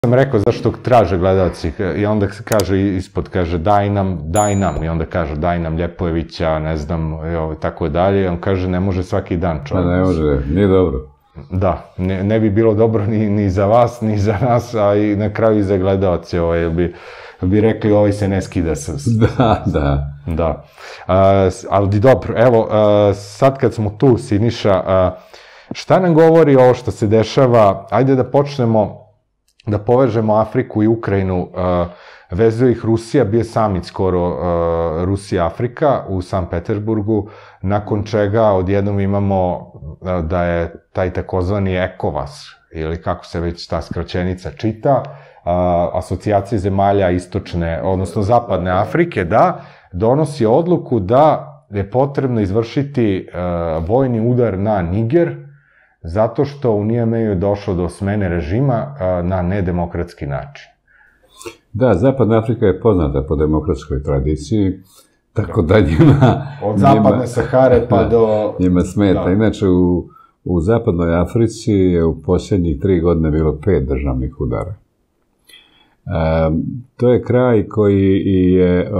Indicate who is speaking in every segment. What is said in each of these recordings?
Speaker 1: sam rekao zašto traže gledalci i onda kaže ispod, kaže daj nam i onda kaže daj nam Ljepojevića, ne znam, tako dalje, i on kaže ne može svaki dan čovjek.
Speaker 2: Ne može, nije dobro.
Speaker 1: Da, ne bi bilo dobro ni za vas, ni za nas, a i na kraju i za gledalce, bi rekli ovaj se ne skida sa... Da. Ali dobro, evo, sad kad smo tu, Siniša, šta nam govori ovo što se dešava, ajde da počnemo da povežemo Afriku i Ukrajinu, vezuje ih Rusija, bio samit skoro Rusija-Afrika u Sankt Peterburgu, nakon čega odjednom imamo da je taj takozvani ECOWAS, ili kako se već ta skraćenica čita, asocijacija zemalja istočne, odnosno zapadne Afrike, da donosi odluku da je potrebno izvršiti vojni udar na Niger, zato što u Niamey je došlo do smene režima na nedemokratski način.
Speaker 2: Da, Zapadna Afrika je poznata po demokratskoj tradiciji, tako da njima...
Speaker 1: Od zapadne Sahare pa do...
Speaker 2: Njima smeta. Inače, u Zapadnoj Africi je u posljednjih 3 godine bilo 5 državnih udara. To je kraj koji je,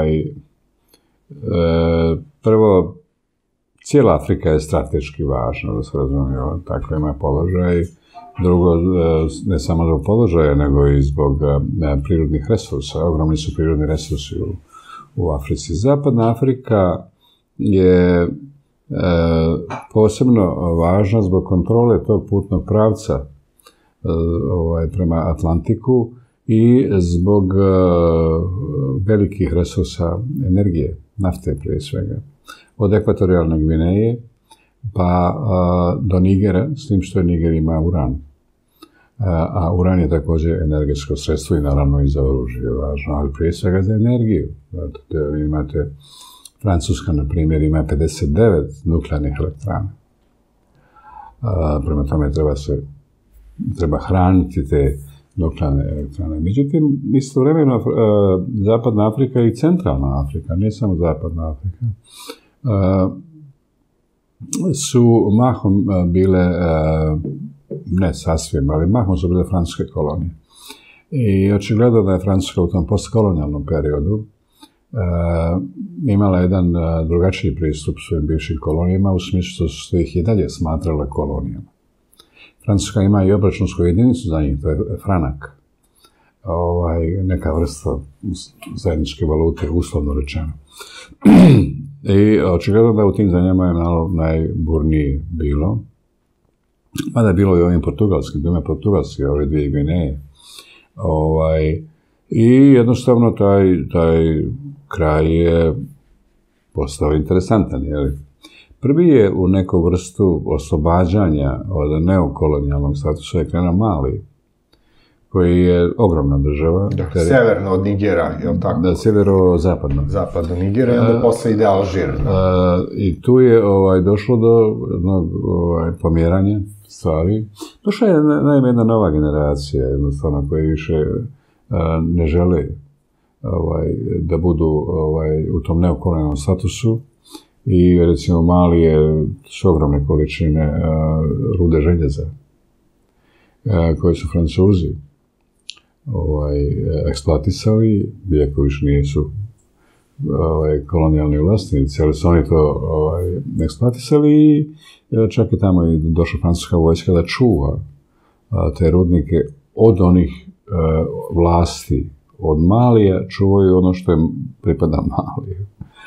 Speaker 2: prvo, cijela Afrika je strateški važna, da se razumije, tako ima položaj. Drugo, ne samo zbog položaja, nego i zbog prirodnih resursa. Ogromni su prirodni resursi u Africi. Zapadna Afrika je posebno važna zbog kontrole tog putnog pravca prema Atlantiku i zbog velikih resursa energije, nafte prije svega. Od ekvatorijalne Gvineje pa do Nigera, s tim što je Niger ima uran. A uran je također energetsko sredstvo i naravno i za oružje važno, ali prije svega za energiju. Vi imate, Francuska, na primjer, ima 59 nuklearnih elektrana. Prema tome treba hraniti te nuklearne elektrane. Međutim, istovremeno Zapadna Afrika i Centralna Afrika, ne samo Zapadna Afrika, su mahom bile, ne sasvim, ali mahom su bile francuske kolonije. I očigledno da je Francuska u tom postkolonijalnom periodu imala jedan drugačiji pristup svojim bivšim kolonijama, u smislu što ih i dalje smatrala kolonijama. Francuska ima i obračunsku jedinicu za njih, to je franak. Neka vrsta zajedničke valute, uslovno rečeno. I očigledno da u tim zemljama je malo najburnije bilo. Mada je bilo i ovim portugalskim, ima portugalski, ove 2 Gvineje. I jednostavno taj kraj je postao interesantan, jel? Prvi je u neku vrstu oslobađanja od neokolonijalnog statusa je krenuo Mali, koji je ogromna država.
Speaker 1: Severno od Nigera, je li tako?
Speaker 2: Da, severo-zapadno.
Speaker 1: Zapadno Nigera i onda posle ide Alžir.
Speaker 2: I tu je došlo do jednog pomjeranja stvari. Došla je naime jedna nova generacija, jednostavno, koji više ne žele da budu u tom neokolonijalnom statusu. I recimo Mali su ogromne količine rude željeza koje su Francuzi eksploatisali, iako više nisu kolonijalni vlasnici, ali su oni to eksploatisali i čak i tamo je došla francuska vojska da čuva te rudnike od onih vlasti. Od Malija čuvaju ono što je pripada Maliju.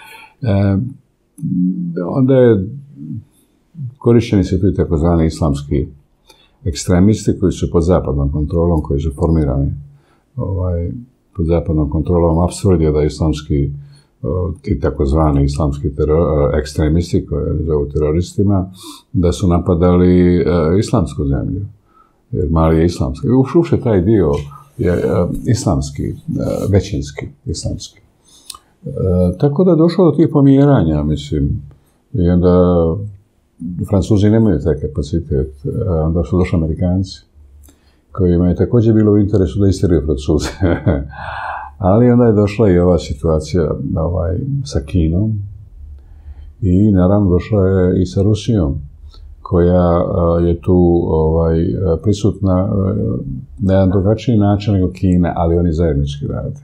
Speaker 2: Onda je korišteni su tu i takozvani islamski ekstremisti koji su pod zapadnom kontrolom, koji su formirani pod zapadnom kontrolom. Apsurd je da islamski, ti takozvani islamski ekstremisti, koji zovu teroristima, da su napadali islamsku zemlju. Jer Mali je islamski. Uopšte taj dio je islamski, većinski islamski. Tako da je došlo do tih pomjeranja, mislim, i onda Francuzi nemaju taj kapacitet, onda su došli Amerikanci, kojima je također bilo u interesu da istjeraju Francuze. Ali onda je došla i ova situacija sa Kinom i naravno došla je i sa Rusijom, koja je tu prisutna na jedan drugačiji način nego Kina, ali oni zajednički rade.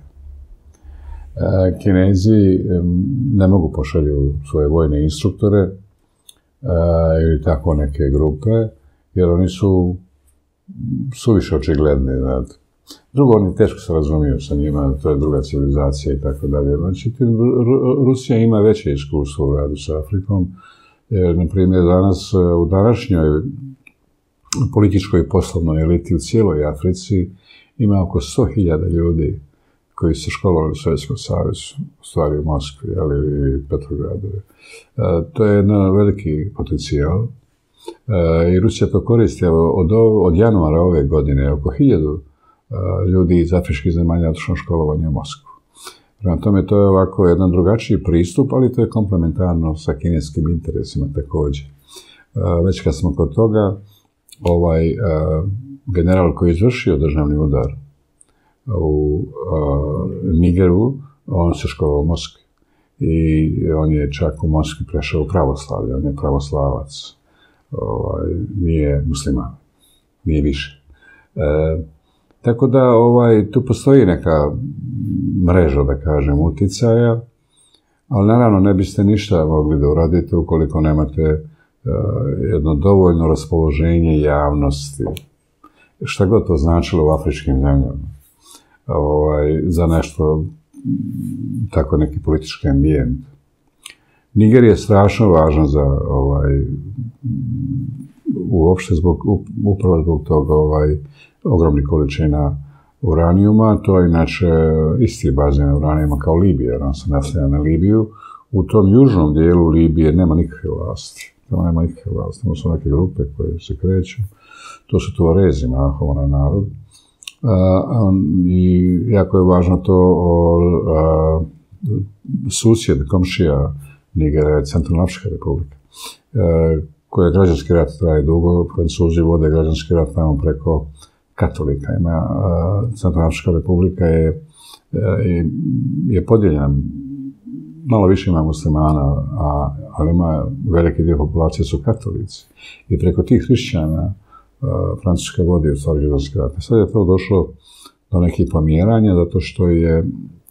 Speaker 2: Kinezi ne mogu pošalju svoje vojne instruktore ili tako neke grupe, jer oni su suviše očigledni. Drugo, oni teško se razumiju sa njima, to je druga civilizacija i tako dalje. Znači, Rusija ima veće iskustvo u radu sa Afrikom, jer, na primjer, danas u današnjoj političkoj i poslovnoj eliti u cijeloj Africi ima oko 100.000 ljudi koji se školovali u Sovjetskom savezu, u stvari u Moskvi, ali i Petrogradu. To je jedan veliki potencijal i Rusija to koristi. Od januara ove godine oko 1000 ljudi iz afričkih zemalja otišlo školovanje u Moskvu. Prema tome, to je ovako jedan drugačiji pristup, ali to je komplementarno sa kineskim interesima također. Već kad smo kod toga, general koji je izvršio državni udar u Nigeru, on se školovao u Moskvi. I on je čak u Moskvi prešao u pravoslavlje, on je pravoslavac. Nije musliman, nije više. Tako da tu postoji neka mreža, da kažem, uticaja, ali naravno ne biste ništa mogli da uradite ukoliko nemate jedno dovoljno raspoloženje javnosti. Šta god to značilo u afričkim zemljama za nešto, tako neki politički ambijent. Niger je strašno važan za uopšte upravo zbog toga ogromnih količina uranijuma. To je inače isti bazen uranijuma kao Libija, jer on se naslanja na Libiju. U tom južnom dijelu Libije nema nikakve vlasti. Tamo su neke grupe koje se kreću. To su Tuarezi, mahom narod. I jako je važno to susjed, komšija Nigera je Centralnoafrička republika, koja građanski rat traje dugo. Francuzi vode građanski rat tamo preko katolika. Centralnoafrička republika je podijeljena, malo više ima muslimana, ali ima veliki dio populacije su katolici. I preko tih hrišćana Francuska vodi u stvari građanski rat. Sad je to došlo do nekih pomjeranja, zato što je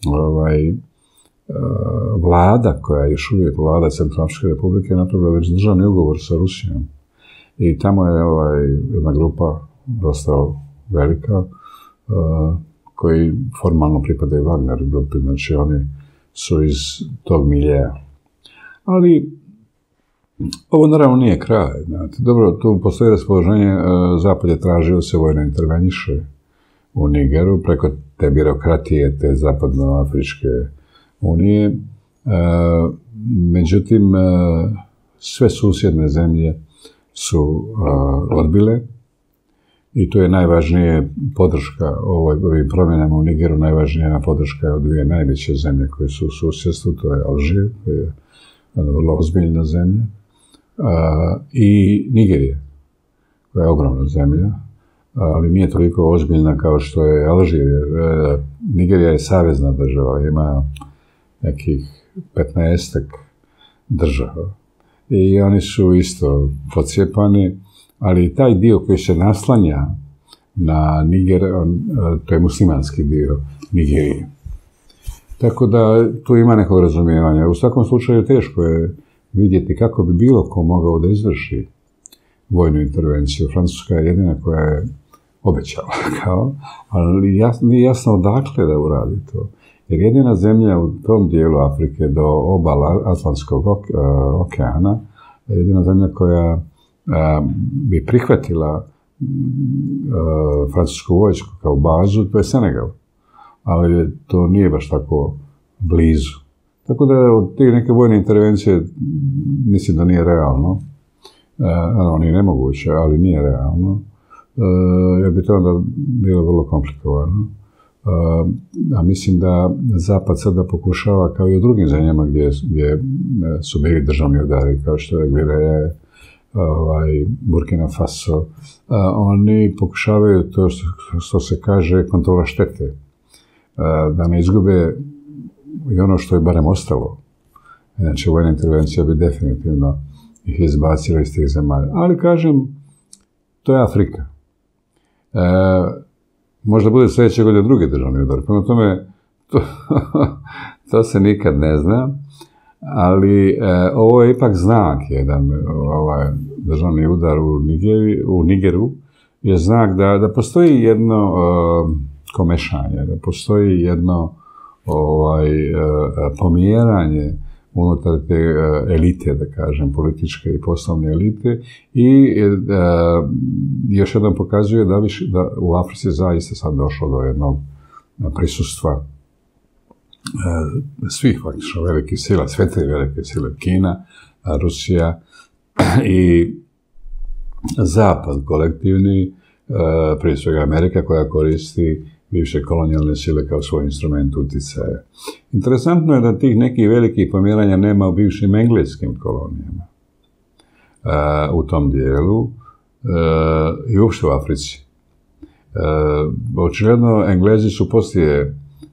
Speaker 2: vlada, koja je još uvijek vlada Centralnoafričke republike, napravila već državni ugovor sa Rusijom. I tamo je jedna grupa dosta velika, koji formalno pripadaju Wagner grupi, znači oni su iz tog miljeja. Ali ovo naravno nije kraj. Dobro, tu postoji raspoloženje, Zapad je tražio da se vojno interveniše u Nigeru preko te birokratije, te zapadnoafričke unije. Međutim, sve susjedne zemlje su odbile i to je najvažnije podrška ovim promjenama u Nigeru. Najvažnija podrška je od dvije najveće zemlje koje su u susjedstvu, to je Alžir, koja je vrlo ozbiljna zemlja, i Nigerija, koja je ogromna zemlja, ali nije toliko ozbiljna kao što je Alžir. Nigerija je savezna država, ima nekih 15 država. I oni su isto pocijepani, ali taj dio koji se naslanja na Niger, to je muslimanski dio Nigerije. Tako da tu ima nekog razumijevanja. U svakom slučaju teško je vidjeti kako bi bilo ko mogao da izvrši vojnu intervenciju. Francuska je jedina koja je obećala, ali nije jasno odakle da uradi to. Jer jedina zemlja u tom dijelu Afrike do obala Atlantskog okeana je jedina zemlja koja bi prihvatila francusku vojsku kao bazu, to je Senegal. Ali to nije baš tako blizu. Tako da od te neke vojne intervencije mislim da nije realno. Nije nemoguće, ali nije realno. Jer bi to onda bilo vrlo komplikovano. A mislim da Zapad sada pokušava, kao i u drugim zemljama gdje su bili državni udari, kao što je Gvineja, Burkina Faso, oni pokušavaju to što se kaže kontrola štete. Da ne izgube i ono što je barem ostalo. Znači, vojna intervencija bi definitivno ih izbacila iz tih zemalja. Ali kažem, to je Afrika. Možda bude sljedeće godine drugi državni udar. Prema tome, to se nikad ne zna, ali ovo je ipak znak, jedan državni udar u Nigeru je znak da postoji jedno komešanje, da postoji jedno pomjeranje unutar te elite, da kažem, političke i poslovne elite i još jednom pokazuje da u Africi zaista sad došlo do jednog prisustva svih faktično velikih sila, sve te velike sile, Kina, Rusija i Zapad kolektivni, prije svega Amerika koja koristi bivše kolonijalne sile kao svoj instrument uticaja. Interesantno je da tih nekih velikih pomjeranja nema u bivšim engleskim kolonijama u tom dijelu i uopšte u Africi. Očigledno, Englezi su poslije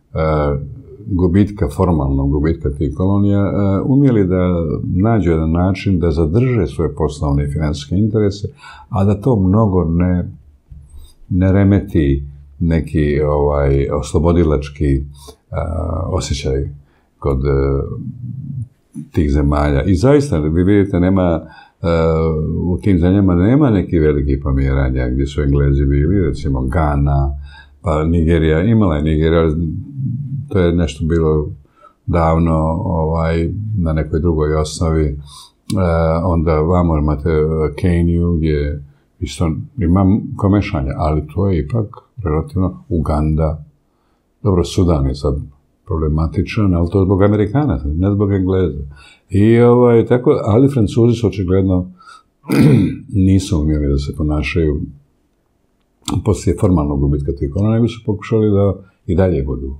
Speaker 2: formalnog gubitka tih kolonija, umjeli da nađu jedan način da zadrže svoje poslovne i financijske interese, a da to mnogo ne remeti neki oslobodilački osjećaj kod tih zemalja. I zaista, vi vidite, u tim zemljama nema nekih velikih pomjeranja gdje su Englezi bili, recimo Gana, pa Nigerija, imala je Nigerija, to je nešto bilo davno na nekoj drugoj osnovi. Onda vamo imate Keniju gdje isto ima komešanja, ali to je ipak relativno Uganda. Dobro, Sudan je sad problematičan, ali to je zbog Amerikana, ne zbog Engleza. I tako, ali Francuzi su očigledno nisu umjeli da se ponašaju poslije formalnog gubitka tih kolonija, nego su pokušali da i dalje budu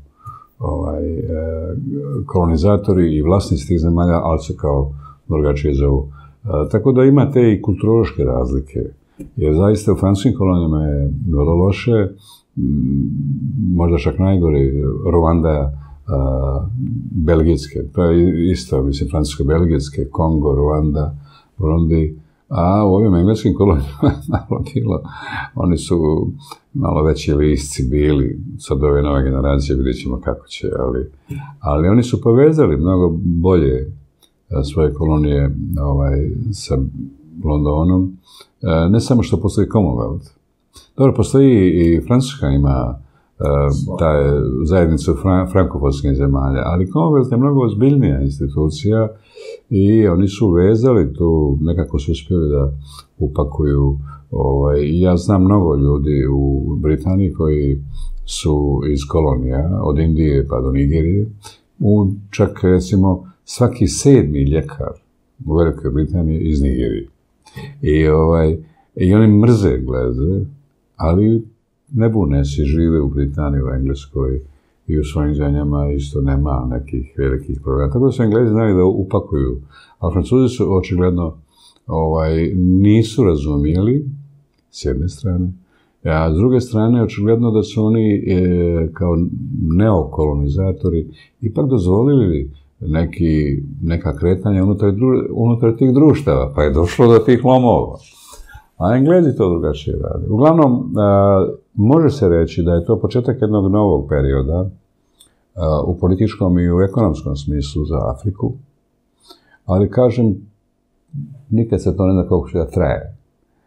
Speaker 2: kolonizatori i vlasnici tih zemalja, ali se kao drugačije zovu. Tako da ima te i kulturološke razlike. Jer zaista u francuskim kolonijama je vrlo loše, možda čak najgore, Ruanda, belgijske, to je isto, mislim, francusko-belgijske, Kongo, Ruanda, Burundi, a u ovim engleskim kolonijama oni su malo veći lisci bili, sad ove nove generacije vidjet ćemo kako će, ali oni su povezali mnogo bolje svoje kolonije sa Londonom, ne samo što postoji Commonwealth. Dobro, postoji i Francuska ima zajednicu frankofonskih zemalja, ali Commonwealth je mnogo ozbiljnija institucija i oni su vezali tu, nekako su uspjeli da upakuju. Ja znam mnogo ljudi u Britaniji koji su iz kolonija, od Indije pa do Nigerije, čak recimo svaki 7. ljekar u Velikoj Britaniji iz Nigerije. I oni mrze Engleze, ali ne bune se, žive u Britaniji, u Engleskoj i u svojim zemljama isto nema nekih velikih problema. Tako da su Englezi znali da upakuju, a Francuzi su očigledno nisu razumijeli, s jedne strane, a s druge strane očigledno da su oni kao neokolonizatori ipak dozvolili neka kretanja unutar tih društava, pa je došlo do tih lomova. A Englezi to drugačije rade. Uglavnom, može se reći da je to početak jednog novog perioda u političkom i u ekonomskom smislu za Afriku, ali kažem, nikad se to ne zna koliko će da traje.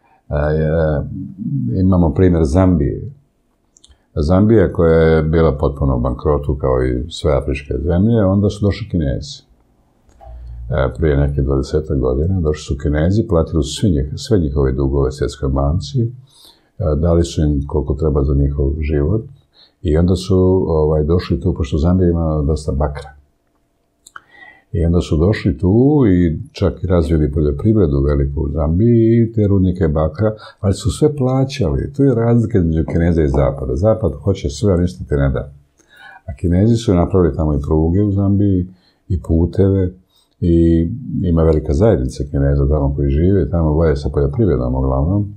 Speaker 2: Imamo primjer Zambije. Zambija koja je bila potpuno u bankrotu kao i sve afričke zemlje, onda su došli Kinezi. Prije neke 20 godina došli su Kinezi, platili su sve njihove dugove Svjetskoj banci, dali su im koliko treba za njihov život i onda su došli tu, pošto Zambija ima dosta bakra. I onda su došli tu i čak i razvili poljoprivredu veliku u Zambiji i te rudnike bakra, ali su sve plaćali. Tu je razlika između Kineza i Zapada. Zapad hoće sve, a ništa ti ne da. A Kinezi su napravili tamo i pruge u Zambiji, i puteve, i ima velika zajednica Kineza tamo koji žive, tamo boje sa poljoprivredom uglavnom.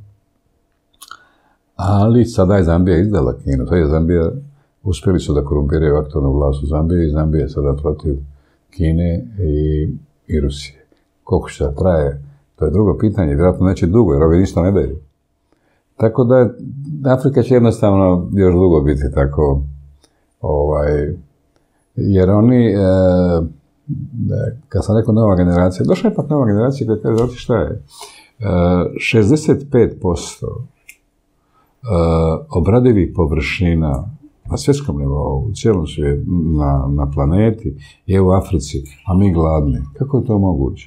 Speaker 2: Ali sada je Zambija izdala Kinu. To je Zambija, uspjeli su da korumpiraju aktualnu vlast u Zambiji i Zambija je sada protiv Kine i Rusije. Koliko će da traje, To je drugo pitanje, vjerojatno neće dugo, jer ovi ništa ne daju. Tako da Afrika će jednostavno još dugo biti tako, jer oni, kad sam rekao nova generacija, došla je ipak nova generacija koja kaže, znate šta je, 65% obradivih površina na svjetskom nivou, u cijelom svijetu, na planeti, je u Africi, a mi gladni. Kako je to moguće?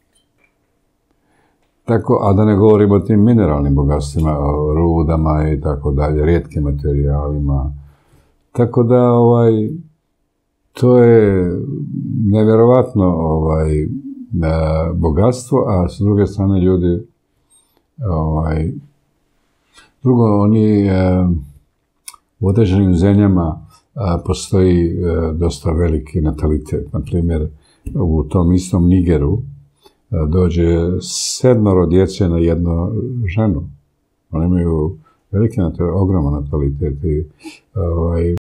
Speaker 2: Tako, a da ne govorimo o tim mineralnim bogatstvima, o rudama i tako dalje, rijetkim materijalima. Tako da, to je nevjerovatno bogatstvo, a s druge strane ljudi, drugo, oni u određenim zemljama postoji dosta veliki natalitet. Naprimjer, u tom istom Nigeru dođe 7 djece na jednu ženu. Oni imaju veliki natalitet, ogroman natalitet.